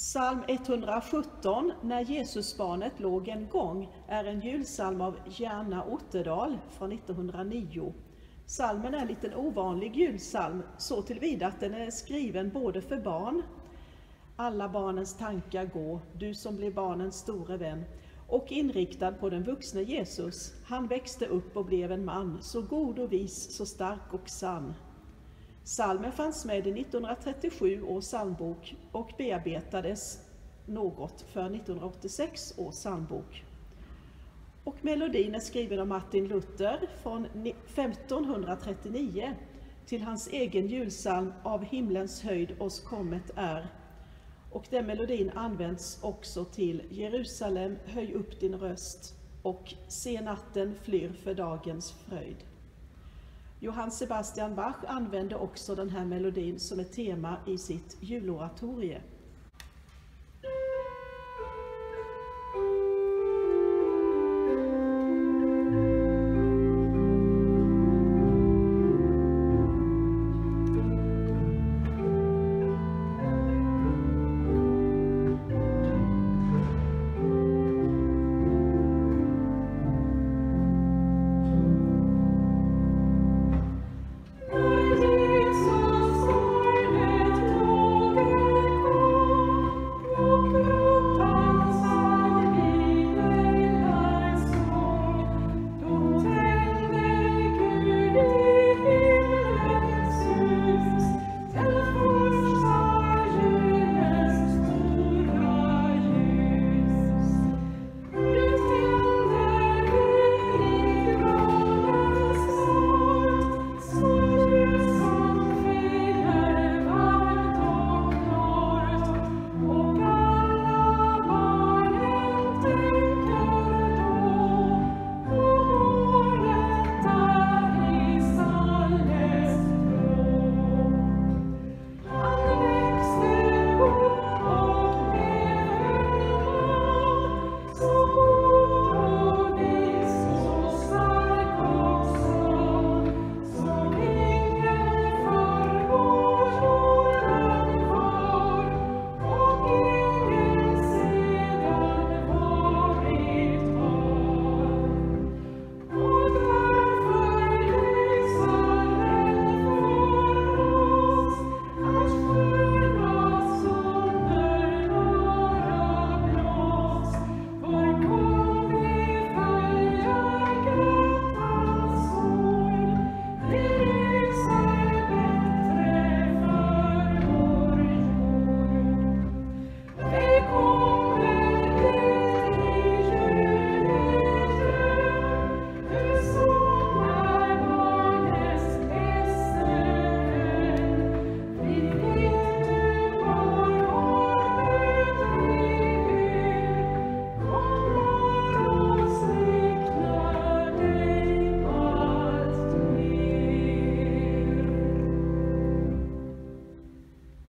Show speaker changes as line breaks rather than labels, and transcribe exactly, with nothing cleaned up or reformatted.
Psalm etthundrasjutton, När Jesusbarnet låg en gång, är en julpsalm av Gerna Otterdal från nittonhundranio. Psalmen är en liten ovanlig julpsalm, så tillvida att den är skriven både för barn, alla barnens tankar gå, du som blir barnens store vän, och inriktad på den vuxne Jesus. Han växte upp och blev en man, så god och vis, så stark och sann. Psalmen fanns med i nittonhundratrettiosju års psalmbok och bearbetades något för nittonhundraåttiosex års psalmbok. Och melodin är skriven av Martin Luther från femtonhundratrettionio till hans egen julpsalm Av himlens höjd oss kommet är. Och den melodin används också till Jerusalem, höj upp din röst och Se natten flyr för dagens fröjd. Johann Sebastian Bach använde också den här melodin som ett tema i sitt juloratorie.